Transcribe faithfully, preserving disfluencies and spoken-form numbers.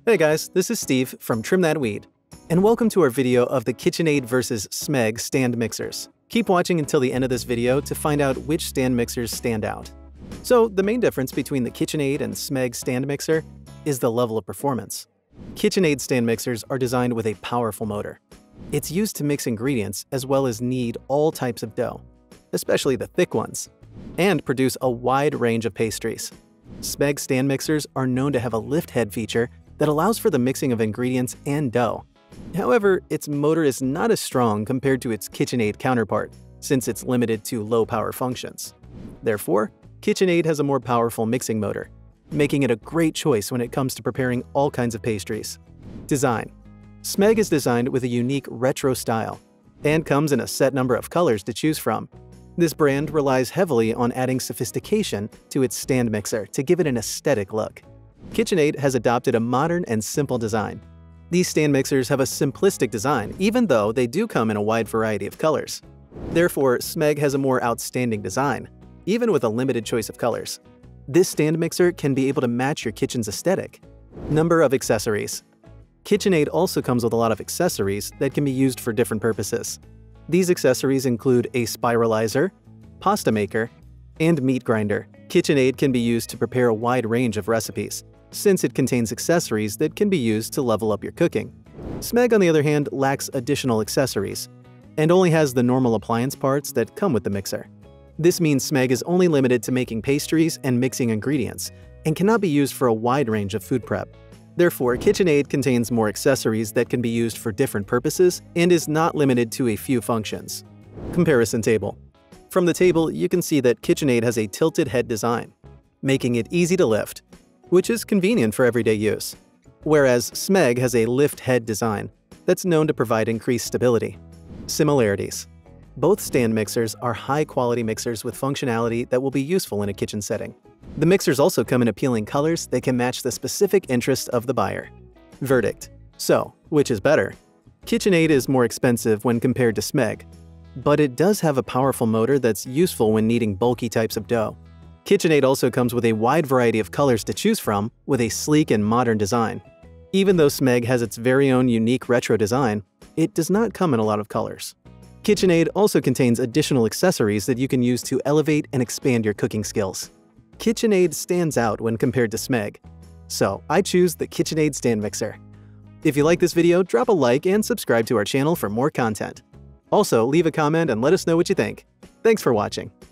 Hey guys, this is Steve from Trim That Weed, and welcome to our video of the KitchenAid versus Smeg stand mixers. Keep watching until the end of this video to find out which stand mixers stand out. So the main difference between the KitchenAid and Smeg stand mixer is the level of performance. KitchenAid stand mixers are designed with a powerful motor. It's used to mix ingredients as well as knead all types of dough, especially the thick ones, and produce a wide range of pastries. Smeg stand mixers are known to have a lift head feature that allows for the mixing of ingredients and dough. However, its motor is not as strong compared to its KitchenAid counterpart, since it's limited to low-power functions. Therefore, KitchenAid has a more powerful mixing motor, making it a great choice when it comes to preparing all kinds of pastries. Design: Smeg is designed with a unique retro style and comes in a set number of colors to choose from. This brand relies heavily on adding sophistication to its stand mixer to give it an aesthetic look. KitchenAid has adopted a modern and simple design. These stand mixers have a simplistic design, even though they do come in a wide variety of colors. Therefore, Smeg has a more outstanding design, even with a limited choice of colors. This stand mixer can be able to match your kitchen's aesthetic. Number of accessories: KitchenAid also comes with a lot of accessories that can be used for different purposes. These accessories include a spiralizer, pasta maker, and meat grinder. KitchenAid can be used to prepare a wide range of recipes, since it contains accessories that can be used to level up your cooking. Smeg, on the other hand, lacks additional accessories and only has the normal appliance parts that come with the mixer. This means Smeg is only limited to making pastries and mixing ingredients and cannot be used for a wide range of food prep. Therefore, KitchenAid contains more accessories that can be used for different purposes and is not limited to a few functions. Comparison table: from the table, you can see that KitchenAid has a tilted head design, making it easy to lift, which is convenient for everyday use, whereas Smeg has a lift head design that's known to provide increased stability. Similarities: both stand mixers are high-quality mixers with functionality that will be useful in a kitchen setting. The mixers also come in appealing colors that can match the specific interest of the buyer. Verdict: so, which is better? KitchenAid is more expensive when compared to Smeg, but it does have a powerful motor that's useful when kneading bulky types of dough. KitchenAid also comes with a wide variety of colors to choose from, with a sleek and modern design. Even though Smeg has its very own unique retro design, it does not come in a lot of colors. KitchenAid also contains additional accessories that you can use to elevate and expand your cooking skills. KitchenAid stands out when compared to Smeg, so I choose the KitchenAid stand mixer. If you like this video, drop a like and subscribe to our channel for more content. Also, leave a comment and let us know what you think. Thanks for watching.